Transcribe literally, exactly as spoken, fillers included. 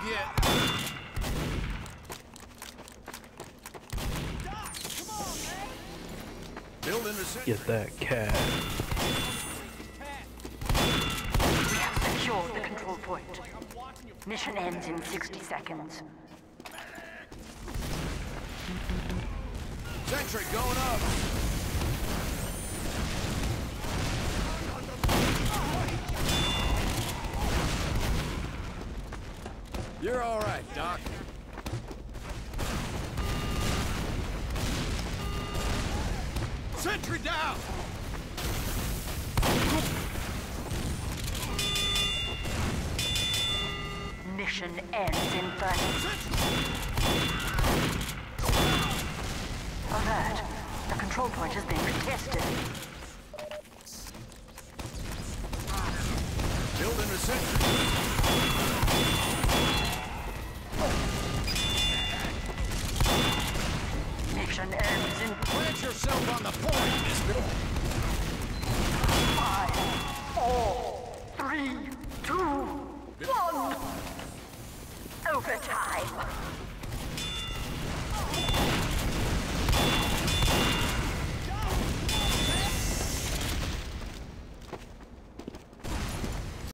get. Building the city. Get that cat. We have secured the control point. Mission ends in sixty seconds. Sentry going up. You're all right, Doc. Sentry down! Mission ends in thirty. Alert. The control point is being contested. Building the sentry. Mission ends in Plant yourself on the point, mister. five, four, three, two, one. Overtime.